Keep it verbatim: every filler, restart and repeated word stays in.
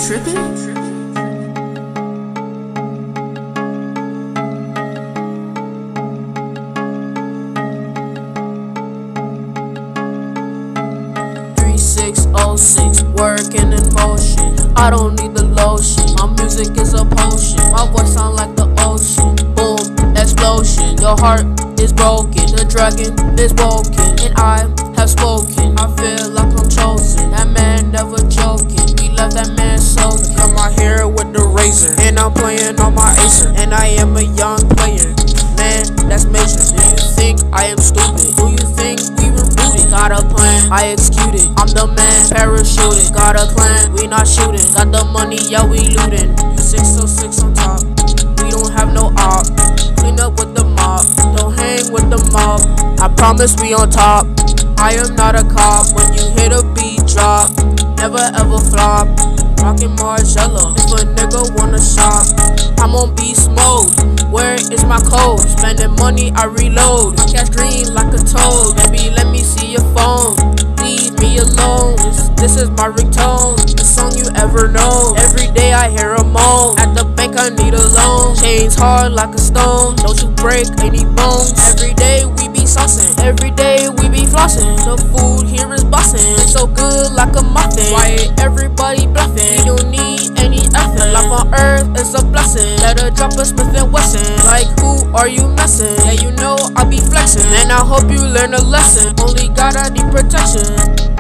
tripping? six oh six, working in motion. I don't need the lotion. My music is a potion. My voice sound like the ocean. Boom, explosion. Your heart is broken. The dragon is woken, and I have spoken. I feel like I'm chosen. That man never joking. We left that man soaking. Cut my hair with the razor, and I'm playing on my Acer. And I am a young player. Man, that's major. Do you think I am stupid? Do you think we were booted? Got a plan, I execute it. I'm the man, parachuting. Got a clan, we not shooting. Got the money, yeah, we looting. You six oh six on top, we don't have no op. Clean up with the mop, don't hang with the mob. I promise we on top, I am not a cop. When you hit a beat drop, never ever flop. Rockin' Margiela, if a nigga wanna shop, I'm on beast mode. Where is my code? Spending money, I reload. My cash green like a toad. Baby, let me see your phone. Leave me alone. This, this is my ringtone, the song you ever know. Every day I hear a moan. At the bank I need a loan. Chains hard like a stone. Don't you break any bones. Every day we be saucing. Every day we be flossing. The food here is bussin'. It's so good like a muffin. Why everybody bluffing? We don't need any effort. Life on earth is a blessing. Better drop a Smith and Wesson. Like who are you messing? Yeah, you know I be flexing. And I hope you learn a lesson. Only God I need protection.